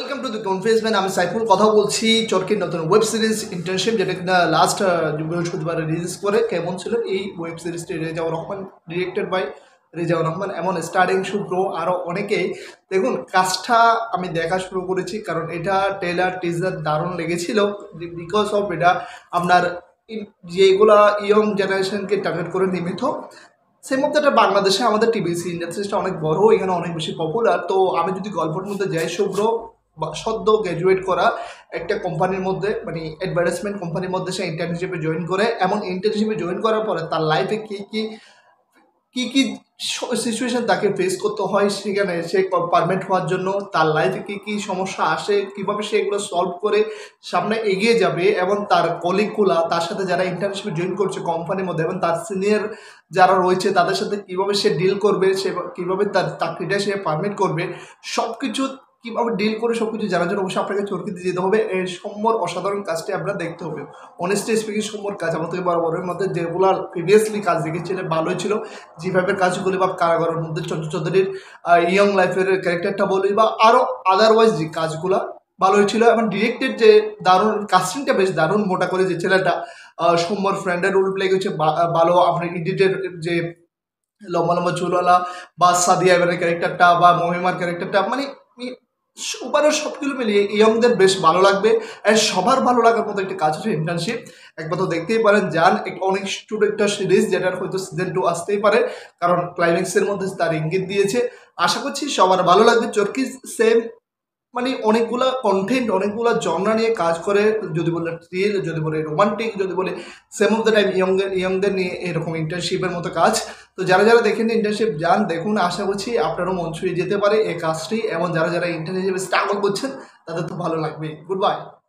Welcome to the conference আমি সাইফুল কথা বলছি চরকির নতুন ওয়েব সিরিজ ইন্টার্নশিপ যেটা কিনা লাস্ট বৃহস্পতিবারে রিলিজ করে কেমন ছিল এই ওয়েব সিরিজটি রেজাউর রহমান ডিরেক্টেড বাই রেজাউর রহমান এমন স্টার্টিং শুভ্র আরও অনেকেই দেখুন কাজটা আমি দেখা শুরু করেছি কারণ এটা ট্রেলার টিজার দারুণ লেগেছিল বিকজ অফ এটা আপনার যেগুলা ইয়ং জেনারেশনকে টার্গেট করে নির্মিত সেই মধ্যে এটা বাংলাদেশে আমাদের টিভিসি ইন্ডাস্ট্রিটা অনেক বড় এখানে অনেক বেশি পপুলার। তো আমি যদি গল্পের মধ্যে যাই শুভ্র সদ্য গ্র্যাজুয়েট করা একটা কোম্পানির মধ্যে মানে অ্যাডভার্টাইজমেন্ট কোম্পানির মধ্যে সে ইন্টার্নশিপে জয়েন করে এমন ইন্টার্নশিপে জয়েন করার পরে তার লাইফে কী সিচুয়েশন তাকে ফেস করতে হয় সেখানে সে পারমানেন্ট হওয়ার জন্য তার লাইফে কী সমস্যা আসে কীভাবে সে এগুলো সলভ করে সামনে এগিয়ে যাবে এবং তার কলিগগুলা তার সাথে যারা ইন্টার্নশিপে জয়েন করছে কোম্পানির মধ্যে এবং তার সিনিয়র যারা রয়েছে তাদের সাথে কীভাবে সে ডিল করবে সে কীভাবে তার চাকরিটা সে পারমিট করবে সব কিছু কীভাবে ডিল করে সব কিছু জানার জন্য অবশ্যই আপনাকে চরকিতে যেতে হবে। এই সম্যর অসাধারণ কাজটি আপনারা দেখতে হবে। অনেস্টলি স্পিকিং সম্যর কাজ আমার থেকে বরাবরের মধ্যে যেগুলো প্রিভিয়াসলি কাজ দেখেছিলেন ভালোই ছিল যেভাবে কাজগুলি বা কারাগারের মধ্যে চন্দ্র চৌধুরীর ইয়ং লাইফের ক্যারেক্টারটা বলি বা আরও আদারওয়াইজ যে কাজগুলো ভালোই ছিল এবং ডিরেক্টেড যে দারুণ কাস্টিংটা বেশ দারুণ মোটা করে যে ছেলেটা সম্যর ফ্রেন্ডের রোল প্লে করছে ভালো আপনার ইডিটের যে লম্বা লম্বা চুলওয়ালা বা সাদিয়া এবারের ক্যারেক্টারটা বা মহিমার ক্যারেক্টারটা মানে ওভারঅল সবগুলো মিলিয়ে ইয়ংদের বেশ ভালো লাগবে আর সবার ভালো লাগার মতো একটা কাজ হচ্ছে ইন্টার্নশিপ। একবার তো দেখতেই পারেন যান অনেক একটা সিরিজ যেটার হয়তো সিজন 2 আসতেই পারে কারণ ক্লাইম্যাক্সের মধ্যে তার ইঙ্গিত দিয়েছে। আশা করছি সবার ভালো লাগবে। চরকি সেম মানে অনেকগুলো কন্টেন্ট অনেকগুলো জনরা নিয়ে কাজ করে যদি বলে থ্রিল যদি বলে রোমান্টিক যদি বলে সেম অফ দ্য টাইম ইয়ংদের নিয়ে এরকম ইন্টার্নশিপের মতো কাজ। তো যারা যারা দেখেন ইন্টার্নশিপ যান দেখুন আশা করছি আপনারও মন ছুঁয়ে যেতে পারে এই কাজটি এবং যারা যারা ইন্টার্নশিপে স্ট্রাগল করছেন তাদের তো ভালো লাগবে। Good by.